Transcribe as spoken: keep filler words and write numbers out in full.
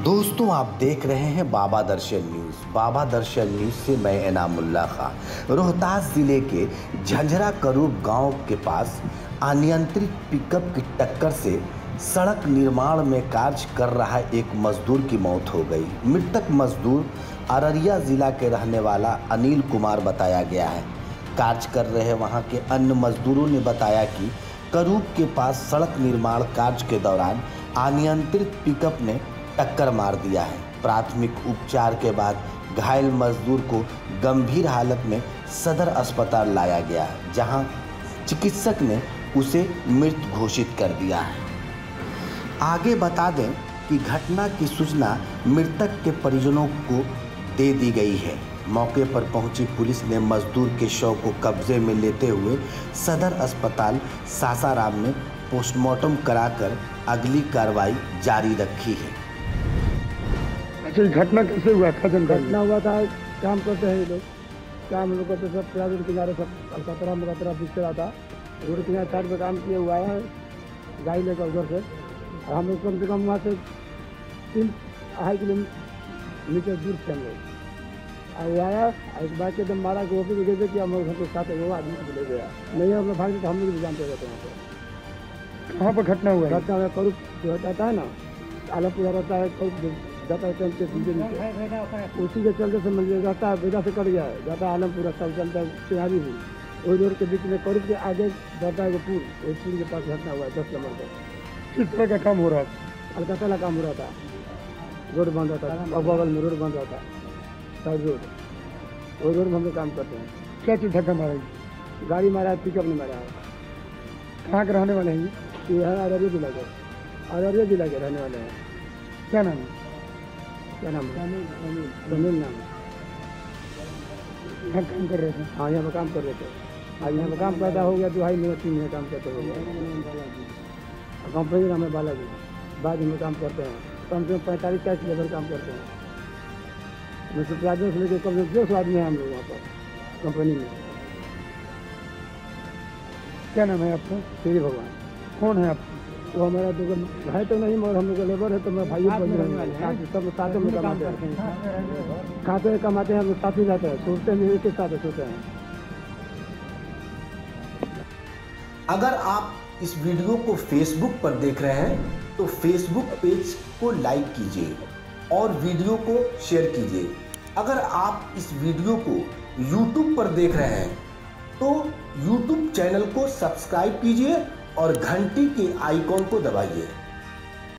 दोस्तों आप देख रहे हैं बाबा दर्शन न्यूज़। बाबा दर्शन न्यूज़ से मैं इनामुल्लाह खां। रोहतास ज़िले के झंझरा करूब गांव के पास अनियंत्रित पिकअप की टक्कर से सड़क निर्माण में कार्य कर रहा एक मजदूर की मौत हो गई। मृतक मजदूर अररिया ज़िला के रहने वाला अनिल कुमार बताया गया है। कार्य कर रहे वहां के अन्य मजदूरों ने बताया कि करूब के पास सड़क निर्माण कार्य के दौरान अनियंत्रित पिकअप ने टक्कर मार दिया है। प्राथमिक उपचार के बाद घायल मजदूर को गंभीर हालत में सदर अस्पताल लाया गया है, जहां चिकित्सक ने उसे मृत घोषित कर दिया है। आगे बता दें कि घटना की सूचना मृतक के परिजनों को दे दी गई है। मौके पर पहुंची पुलिस ने मजदूर के शव को कब्जे में लेते हुए सदर अस्पताल सासाराम में पोस्टमार्टम कराकर अगली कार्रवाई जारी रखी है। अच्छा, घटना कैसे हुआ था? घटना हुआ था, काम करते हैं ये लोग, काम लोग करते सब प्लाजो किनारे सब अलकतरा मकतरा बिक रहा था। रोड किनारे साइड पर काम किए हुआ है गाड़ी लेकर उधर से। हम लोग कम से कम वहाँ से तीन अढ़ाई किलोमीटर दूर थे हम लोग। और वो आया एक बाइक के दम मारा कि वो भी गए कि हम लोग हमको साथ वो आदमी को ले गया। नहीं हम लोग भाग तो हम लोग भी जानते रहते वहाँ पर। कहाँ पर घटना हुआ? घटना हुआ करूब जो रहता है ना, आलमपुरा रहता है, करूब जाता है चलते सीधे नीचे, उसी के चलते से मिल जाता है, बेटा से कट गया है, जाता है आलमपुरा सब चलता है चिनारी हुई। वही रोड के बीच में करूब के आगे जाता है वो पुल, वही पुल के पास घटना हुआ है दस नंबर पर। किस तरह का काम हो रहा था? अलकतला काम हो रहा था, रोड बंद रहता है और बगल में रोड बंद रहता है साइड रोड, वही रोड में हम लोग काम करते हैं। क्या चीज धक्का मारा? गाड़ी मारा है, पिकअप नहीं मारा है। कहाँ के रहने वाले हैं? ये है अररिया जिला के, अररिया जिला के रहने वाले हैं। क्या नाम है? क्या नाम है? समील नाम है। यहाँ काम कर रहे थे? हाँ, यहाँ पर काम कर रहे थे। आज यहाँ पर काम पैदा हो गया तो भाई मेरा तीन महीने काम करते हो गया। कंपनी नाम है बालाजी, बाद में काम करते हैं, कम से कम पैंतालीस चालीस लेबर काम करते हैं। जैसे प्लाजो से लेकर कम से कम दो सौ आदमी है हम लोग वहाँ पर कंपनी में। क्या नाम है आपका? श्री भगवान। कौन है आप? वो हमारा दुकान है तो नहीं, मगर हम लोग का लेबर है तो मैं भाई सब साथ में कमाते हैं, खाते हैं कमाते हैं, हम लोग साथ ही जाते हैं, सोचते हैं एक साथ सोते हैं। अगर आप इस वीडियो को फेसबुक पर देख रहे हैं तो फेसबुक पेज को लाइक कीजिए और वीडियो को शेयर कीजिए। अगर आप इस वीडियो को यूट्यूब पर देख रहे हैं तो यूट्यूब चैनल को सब्सक्राइब कीजिए और घंटी के आइकॉन को दबाइए।